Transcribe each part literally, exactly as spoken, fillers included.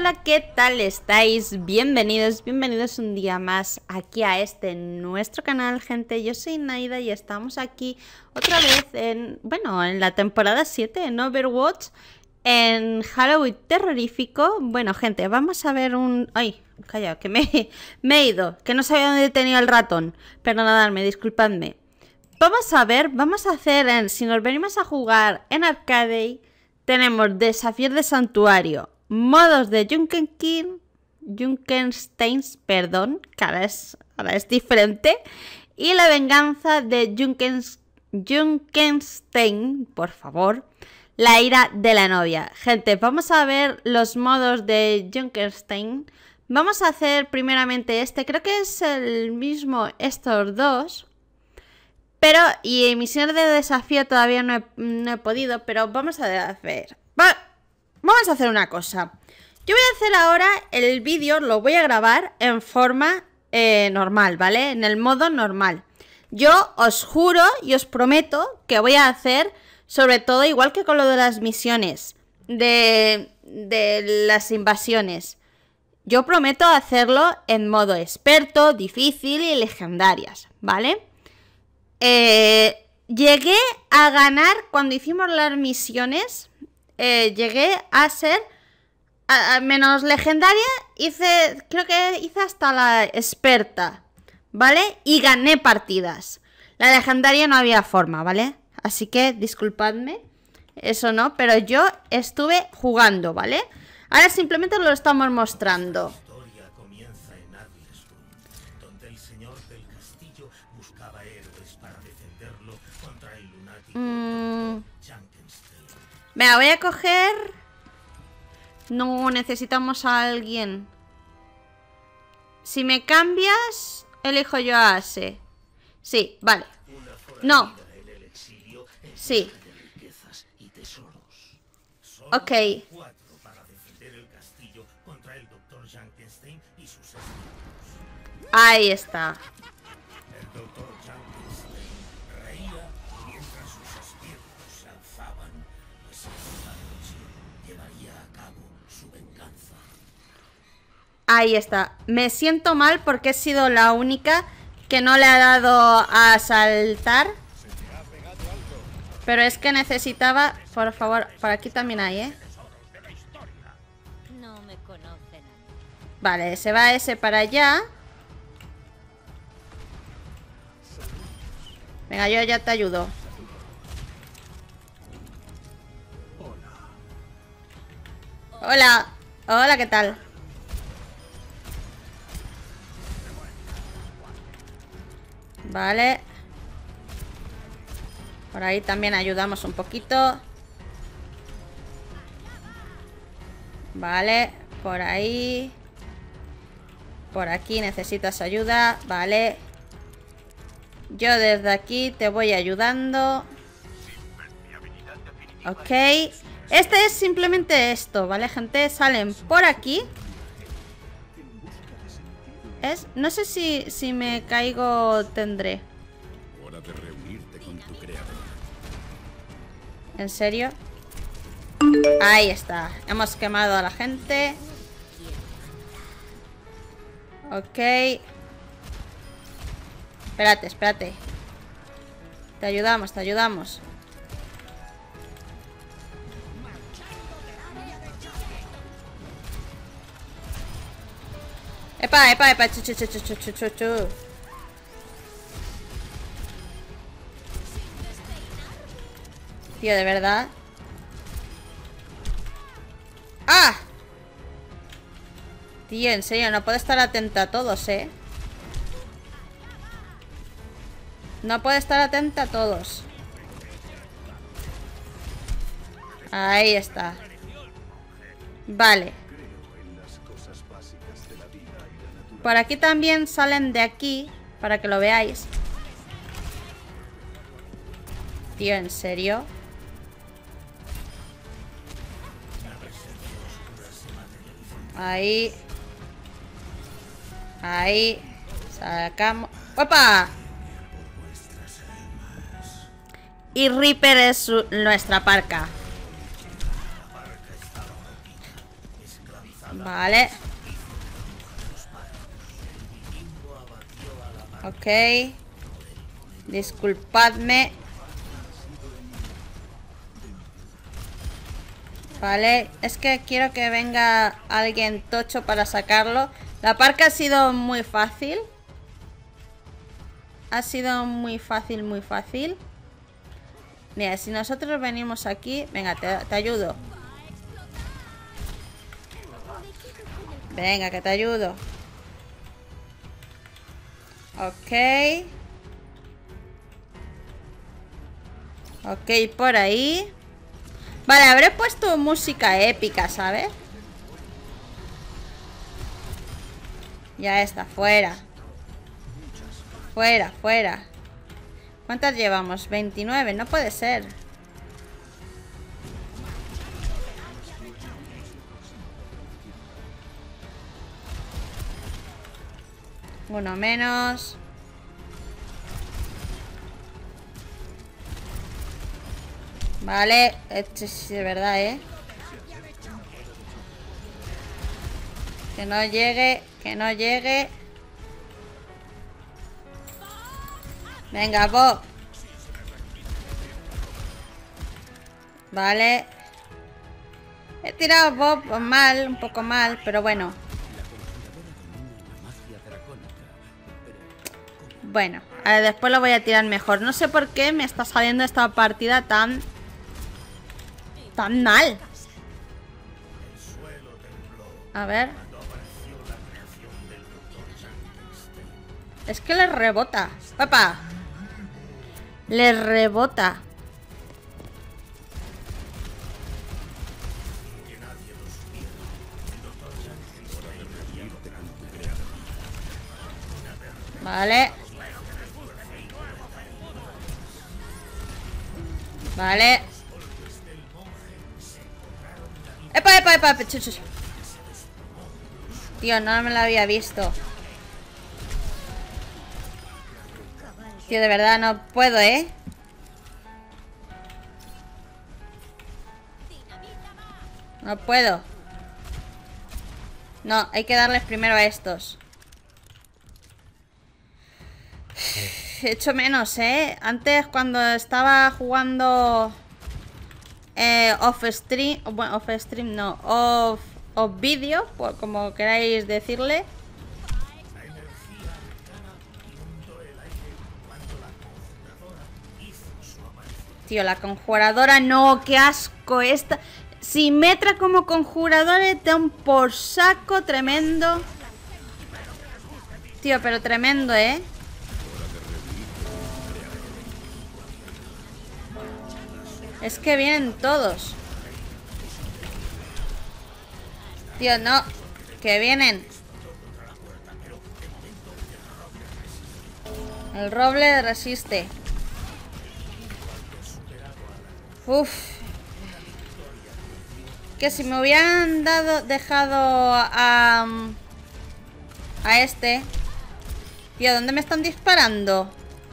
hola, ¿qué tal estáis? Bienvenidos, bienvenidos un día más aquí a este nuestro canal, gente. Yo soy Naida y estamos aquí otra vez en, bueno, en la temporada siete en Overwatch, en Halloween terrorífico. Bueno, gente, vamos a ver un... Ay, calla, que me, me he ido, que no sabía dónde tenía el ratón. Perdonadme, disculpadme. Vamos a ver, vamos a hacer, en, si nos venimos a jugar en Arcade, tenemos desafíos de santuario, modos de Junkenstein, Junkenstein, perdón, que ahora es, ahora es diferente, y la venganza de Junkens, Junkenstein, por favor, la ira de la novia. Gente, vamos a ver los modos de Junkenstein. Vamos a hacer primeramente este, creo que es el mismo estos dos. Pero, y misiones de desafío todavía no he, no he podido, pero vamos a ver. Va, vamos a hacer una cosa. Yo voy a hacer ahora el vídeo, lo voy a grabar en forma eh, normal, ¿vale? En el modo normal. Yo os juro y os prometo que voy a hacer, sobre todo igual que con lo de las misiones, de, de las invasiones. Yo prometo hacerlo en modo experto, difícil y legendarias, ¿vale? Eh, llegué a ganar cuando hicimos las misiones. eh, Llegué a ser a, a menos legendaria. Hice, creo que hice hasta la experta, ¿vale? Y gané partidas. La legendaria no había forma, ¿vale? Así que disculpadme, eso no, pero yo estuve jugando, ¿vale? Ahora simplemente lo estamos mostrando. Mm. Me voy a coger. No, necesitamos a alguien. Si me cambias, elijo yo a Ase. Sí, vale. No. Sí. Ok. Ahí está. Ahí está. Me siento mal porque he sido la única que no le ha dado a saltar. Pero es que necesitaba... Por favor, por aquí también hay, ¿eh? Vale, se va ese para allá. Venga, yo ya te ayudo. Hola. Hola, ¿qué tal? Vale. Por ahí también ayudamos un poquito. Vale, por ahí. Por aquí necesitas ayuda. Vale. Yo desde aquí te voy ayudando. Ok. Este es simplemente esto, ¿vale, gente? Salen por aquí. Es, no sé si, si me caigo tendré. Hora de reunirte con tu creador. ¿En serio? Ahí está. Hemos quemado a la gente. Ok. Espérate, espérate. Te ayudamos, te ayudamos. Epa, epa, epa, chu, chu, chu, chu, chu, chu, chu. Tío, de verdad. ¡Ah! Tío, en serio, no puedo estar atenta a todos, ¿eh? No puedo estar atenta a todos. Ahí está. Vale. Por aquí también salen de aquí, para que lo veáis. Tío, ¿en serio? Ahí. Ahí. Sacamos. ¡Opa! Y Reaper es su, nuestra parca. Vale. Ok. Disculpadme. Vale, es que quiero que venga alguien tocho para sacarlo. La parca ha sido muy fácil. Ha sido muy fácil, muy fácil. Mira, si nosotros venimos aquí... Venga, te, te ayudo. Venga, que te ayudo. Ok. Ok, por ahí. Vale, habré puesto música épica, ¿sabes? Ya está, fuera. Fuera, fuera. ¿Cuántas llevamos? veintinueve, no puede ser. Uno menos. Vale, esto es de verdad, ¿eh? Que no llegue, que no llegue. Venga, Bob. Vale. He tirado Bob mal, un poco mal, pero bueno. Bueno, a ver, después lo voy a tirar mejor. No sé por qué me está saliendo esta partida tan... tan mal. A ver. Es que le rebota. ¡Papá! Le rebota. Vale. Vale. ¡Epa, epa, epa! Chuchus. Tío, no me lo había visto. Tío, de verdad no puedo, ¿eh? No puedo. No, hay que darles primero a estos. He hecho menos, ¿eh? Antes cuando estaba jugando eh, off stream, bueno, off stream no, off, off video, como queráis decirle. Tío, la conjuradora, no, qué asco esta. Si Metra como conjuradora le da un por saco tremendo. Tío, pero tremendo, ¿eh? Es que vienen todos. Tío, no. Que vienen. El roble resiste. Uf. Que si me hubieran dado, dejado a... A este. Tío, ¿dónde me están disparando?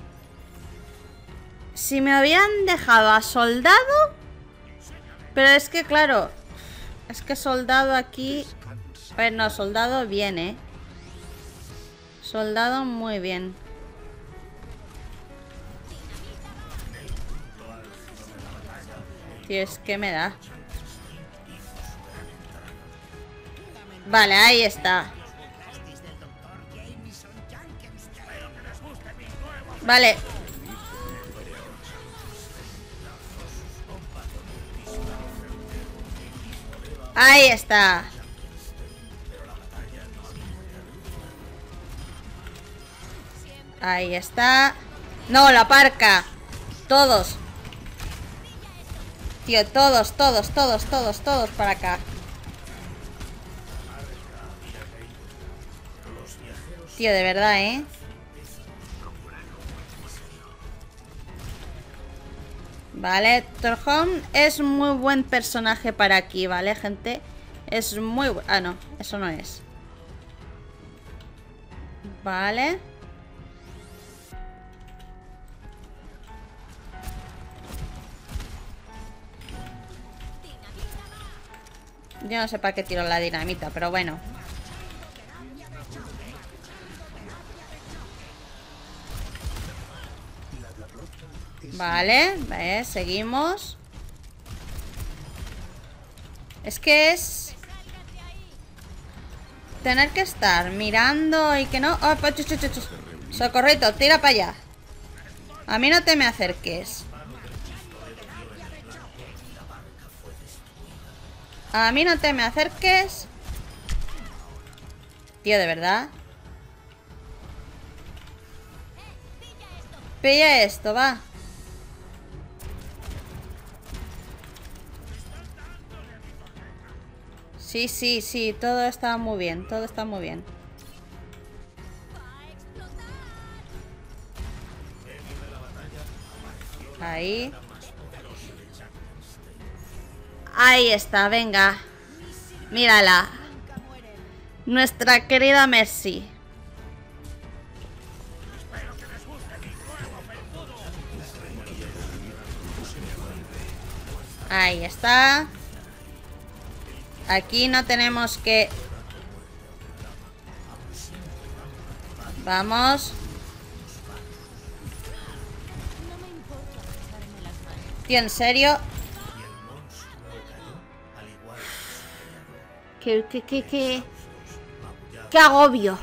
Si me habían dejado a soldado. Pero es que claro. Es que soldado aquí. Pero no, soldado bien, eh. Soldado muy bien. Tío, es que me da. Vale, ahí está. Vale. Ahí está. Ahí está. No, la parca. Todos. Tío, todos, todos, todos, todos, todos para acá. Tío, de verdad, ¿eh? Vale, Torhom es muy buen personaje para aquí, ¿vale, gente? Es muy bueno. Ah, no, eso no es. Vale. Yo no sé para qué tiro la dinamita, pero bueno. Vale, vale, seguimos. Es que es... tener que estar mirando y que no... Oh, ch, ch, ch, ch. Socorrito, tira para allá. A mí no te me acerques. A mí no te me acerques. Tío, de verdad. Pilla esto, va. Sí, sí, sí, todo está muy bien, todo está muy bien. Ahí. Ahí está, venga. Mírala. Nuestra querida Mercy. Ahí está. Aquí no tenemos que... Vamos. Tío, ¿en serio? ¿Qué, qué, qué, qué? ¡Qué agobio!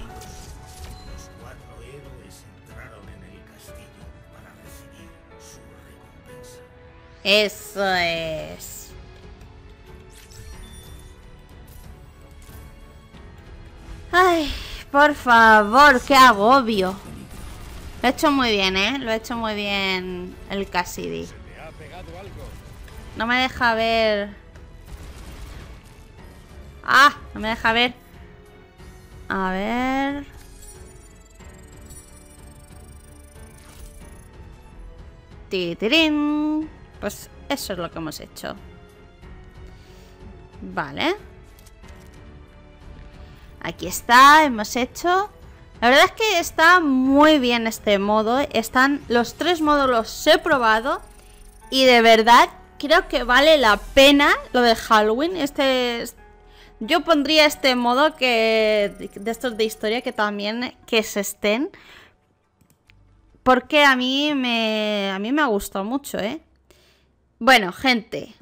Eso es. Ay, por favor, qué agobio. Lo he hecho muy bien, ¿eh? Lo he hecho muy bien el Cassidy. No me deja ver... Ah, no me deja ver. A ver... Tiritirín. Pues eso es lo que hemos hecho. Vale. Aquí está, hemos hecho... La verdad es que está muy bien este modo. Están los tres modos, los he probado. Y de verdad creo que vale la pena lo de Halloween. Este... Yo pondría este modo que... de estos de historia que también... que se estén... Porque a mí me... A mí me ha gustado mucho, ¿eh? Bueno, gente.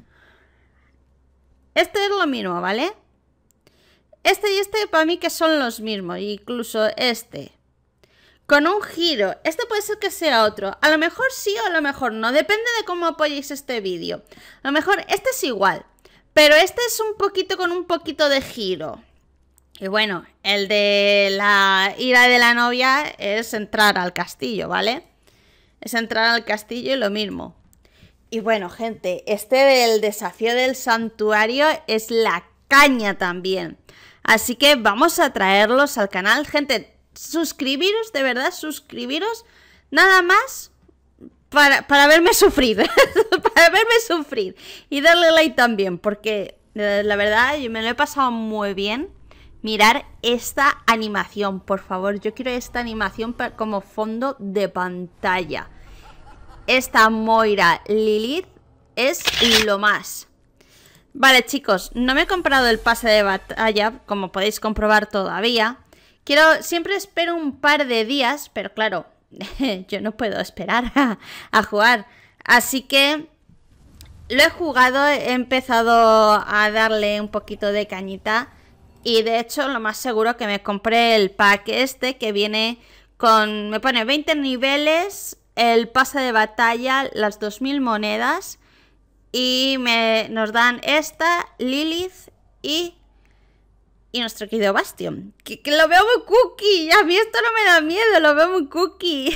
Este es lo mismo, ¿vale? Este y este para mí que son los mismos. Incluso este. Con un giro. Este puede ser que sea otro. A lo mejor sí o a lo mejor no. Depende de cómo apoyéis este vídeo. A lo mejor este es igual. Pero este es un poquito con un poquito de giro. Y bueno, el de la ira de la novia es entrar al castillo, ¿vale? Es entrar al castillo y lo mismo. Y bueno, gente, este del desafío del santuario es la caña también. Así que vamos a traerlos al canal. Gente, suscribiros, de verdad, suscribiros. Nada más para, para verme sufrir. Para verme sufrir. Y darle like también, porque la verdad yo me lo he pasado muy bien. Mirar esta animación, por favor. Yo quiero esta animación como fondo de pantalla. Esta Moira Lilith es lo más. Vale, chicos, no me he comprado el pase de batalla, como podéis comprobar todavía. Quiero, siempre espero un par de días, pero claro, yo no puedo esperar a, a jugar. Así que lo he jugado, he empezado a darle un poquito de cañita. Y de hecho, lo más seguro que me compré el pack este que viene con... Me pone veinte niveles, el pase de batalla, las dos mil monedas. Y me, nos dan esta, Lilith y... Y nuestro querido Bastion. Que, que lo veo muy cookie. A mí esto no me da miedo, lo veo muy cookie.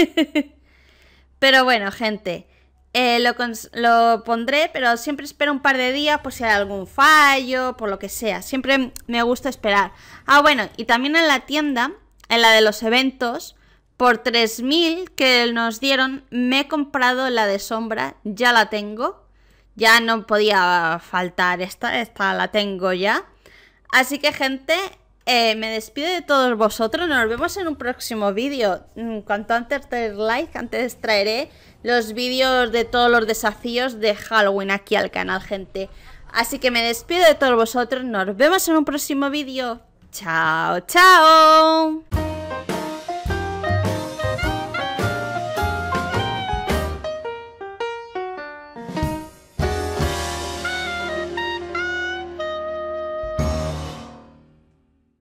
Pero bueno, gente... Eh, lo, lo pondré, pero siempre espero un par de días por si hay algún fallo, por lo que sea. Siempre me gusta esperar. Ah, bueno, y también en la tienda, en la de los eventos, por tres mil que nos dieron, me he comprado la de sombra. Ya la tengo. Ya no podía faltar esta, esta la tengo ya. Así que, gente, eh, me despido de todos vosotros. Nos vemos en un próximo vídeo. Cuanto antes des like, antes traeré los vídeos de todos los desafíos de Halloween aquí al canal, gente. Así que me despido de todos vosotros. Nos vemos en un próximo vídeo. Chao, chao.